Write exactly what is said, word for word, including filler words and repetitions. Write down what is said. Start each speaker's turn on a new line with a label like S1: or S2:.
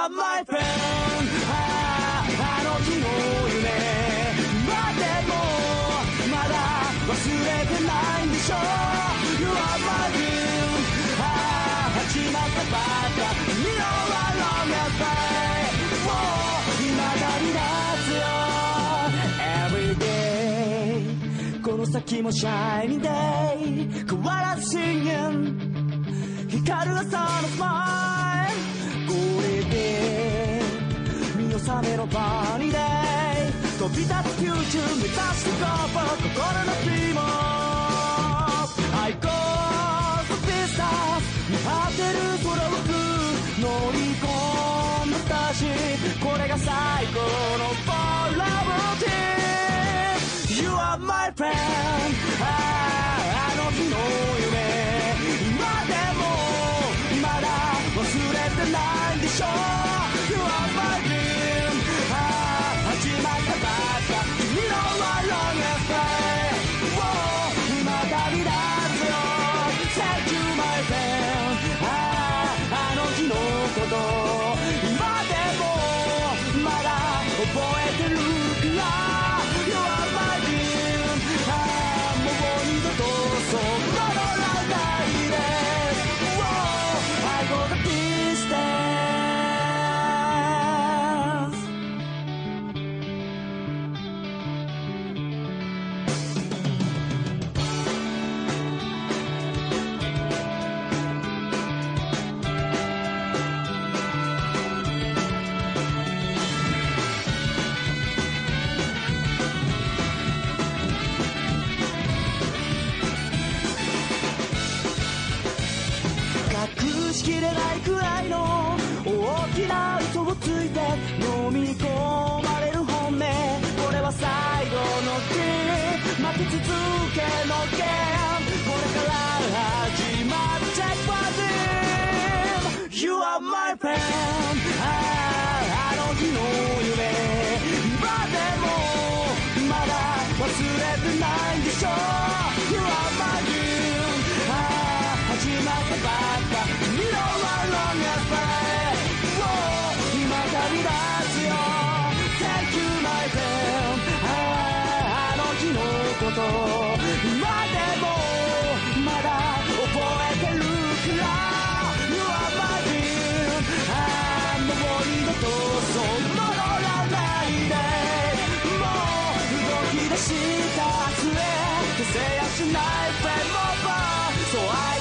S1: are my friend ああの日の夢までもまだ忘れてないんでしょ You are my dream ああ始まったばっか You are long as day もう未だに夏よ Every day この先も Shining day 変わらず Singing 光る朝のスマイルこれで見納めのバニーデイ飛び立つフューチャー目指してゴー心のピーモI go to business 見張ってる空を乗り込んだたちこれが最高の For Love Team You are my friend あああの日の夢今でもまだ忘れてないんでしょ You are my dream ああ始まったばっか君の One long as day もう未だにだよ Thank you my friend あああの日のこと今でもまだ覚えてるから You are my dream ああもう二度とそう戻らないで I go the distance 隠しきれないくらいの大きな嘘をついて飲み込まれる本音これは最後の日負け続けのゲームこれから始まる Check for them You are my friend あああの日の夢今でもまだ忘れてないんでしょ You are my dream ああ始まったばっか君の One long as day もう未だにだよ Thank you my friend あああの日のこと今でもまだ覚えてるから You are my dream ああもう二度とそう戻らないでもう動き出した末消せやしない Flame over So I